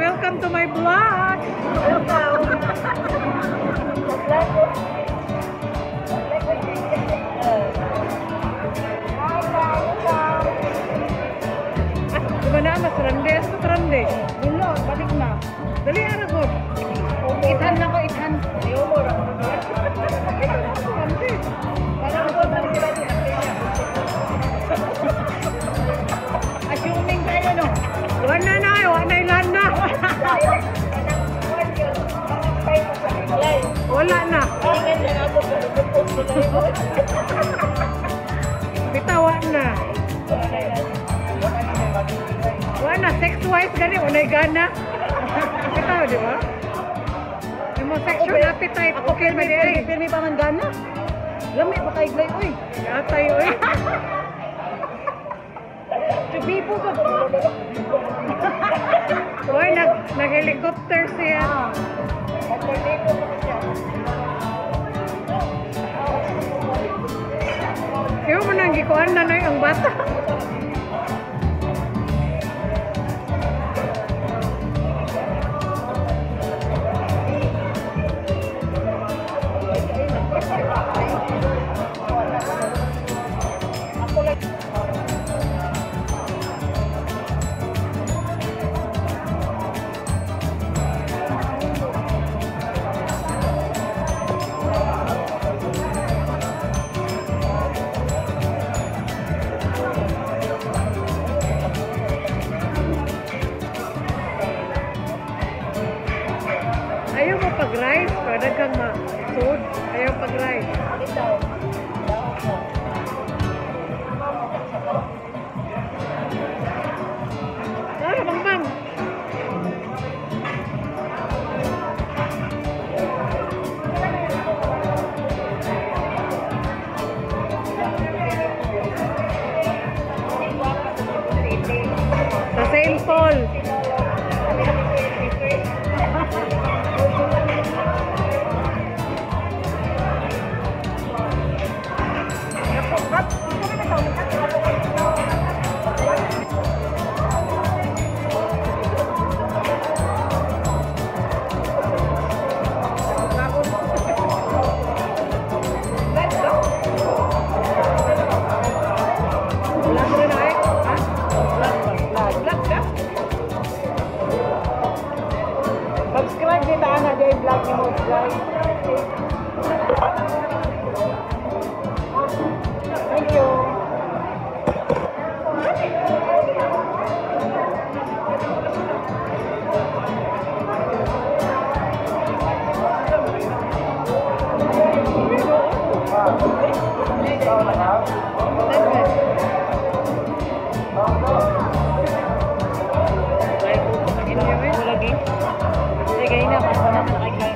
welcome to my vlog. Gimana mas rende? Mas rende? Belum, balik na. Dali ara ko. Ithan na ko, ithan. Ayumor ako. Rende. Parang ako na sila di assuming tayo, no? Wala na, wala ilan na. Wala na. Bitawan na. Wala na, sex-wise gani, wala gana. Bitaw, di ba? Yung mga sexual appetite, okay ba diri? Pirmi pa man gana. Lami pa kay Glay, uy. Yatay, oy. Subipo ka. Oy, nag-helicopter siya. Nag-tornado pa siya. Yung mo nang gikuhan na ang bata. Ayaw mo pag-ride, para kang ma-food. Ayaw pag-ride. Ito. Ah, bang. Sa St. Paul. Subscribe din na na Jay Vlog ni Mos, guys. Thank you. Lagi. Sige na, mas na kay Glay.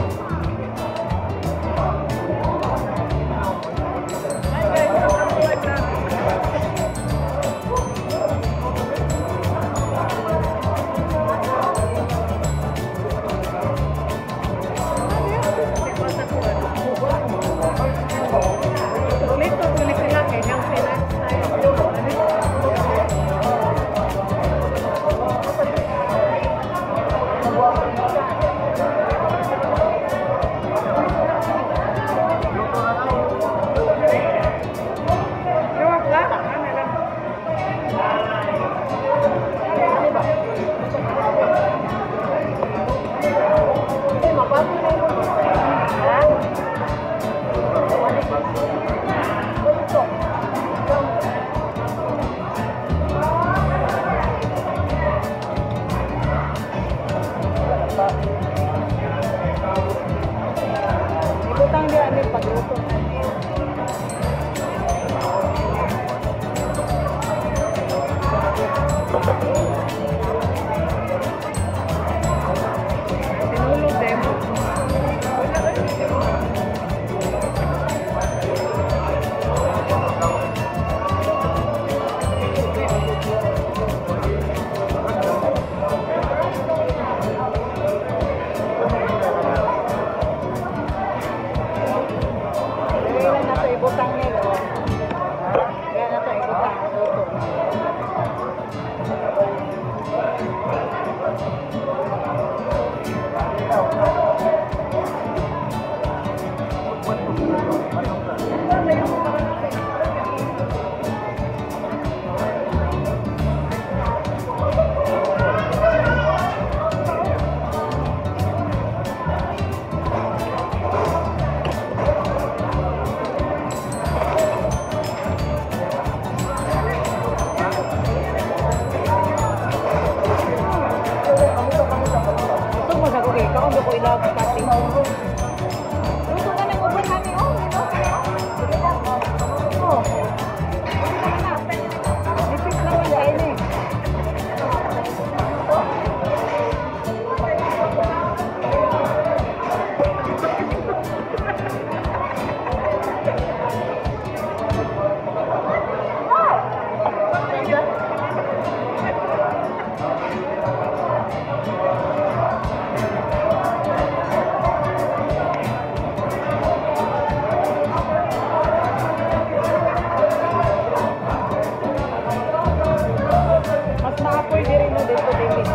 Ibutang dia ni pagluto. Tinulog din. Ibutang niya. Kaya na ito ibutang. Luto. Hindi ko ilag pati. Luto na may uban namin. Oh. Nipis naman kayo eh. Mas maapoy di rin no dito din.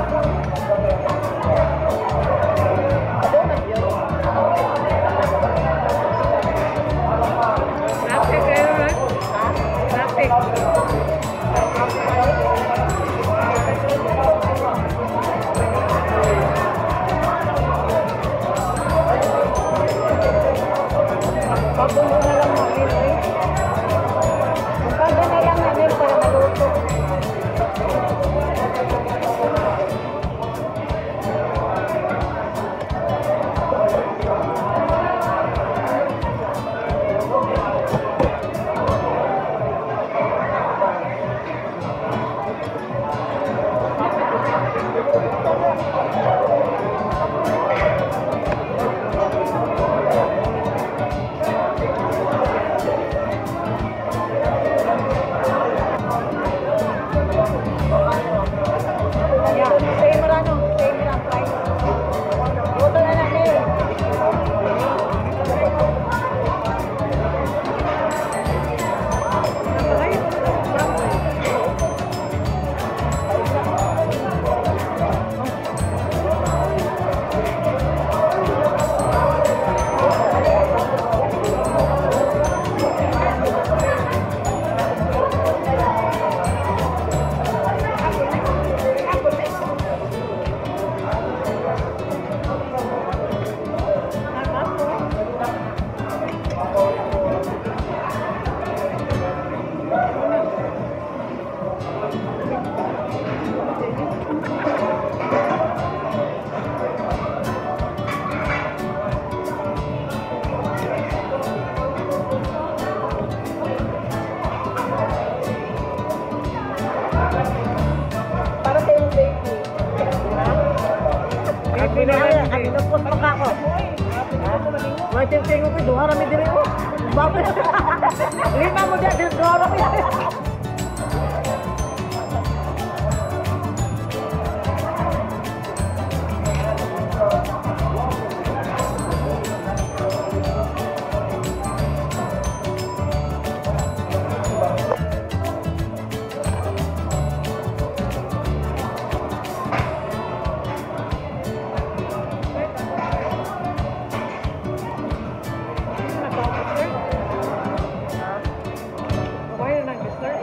Traffic kayo, ha? Traffic. Pagulo na lang namin eh. Pagulo na lang namin para maluto. Same rano, same run price. Luto na namin. Para sa yung baby. Happy na lang, Ang eh. inapos pa ka ko. Wala tingin ko, duha rami diri ko. Bakit? Lima mo dyan, duha rami. Kawain na ng dessert.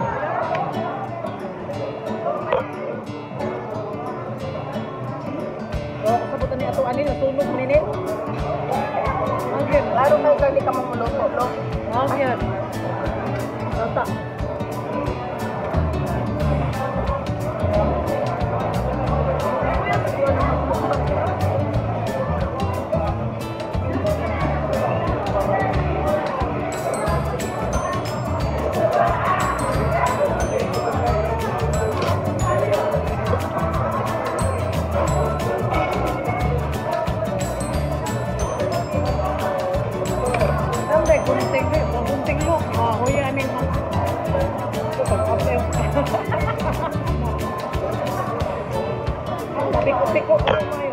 So, kasabutan ni ato anin, nasunog minit. Agyan. Laro may kali ka mong luto, lo. Agyan. Rata. Ang gunting lo. Huya ning Piko-piko ko kayo.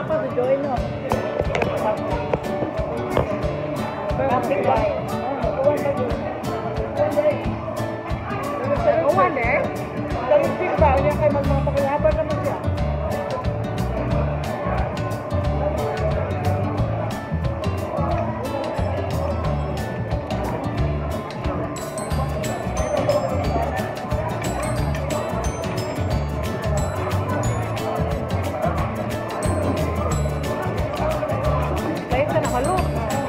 ako si Joy no. Plastic wine. Uwan eh. Talisig ba? Kaya kayo magmapakalaban naman siya. Dahil ka nakalo.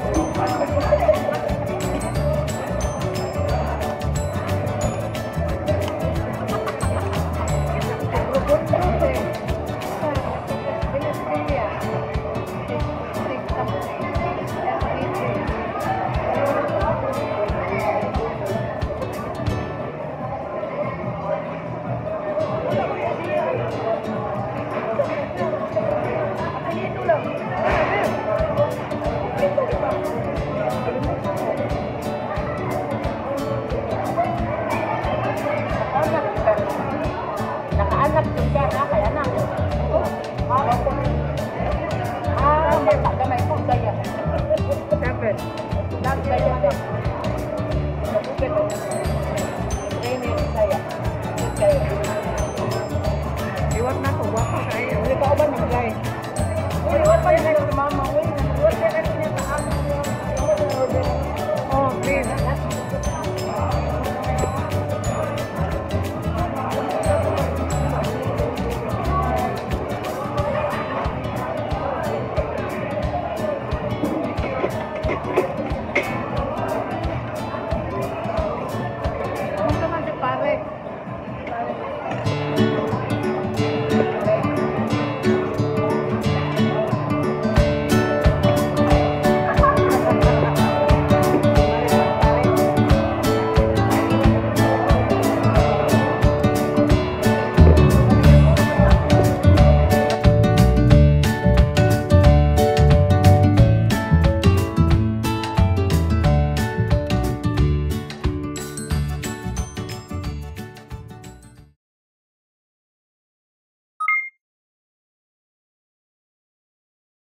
Nakaanak din siya na, kaya na. May kong daya. Seven. Nagdaya na. Nabukit o. Training saya. Kaya. Iwag na ko, wapa kayo. Hindi ka ba nag-guide? Uy, wala pa yun sa mama. Uy,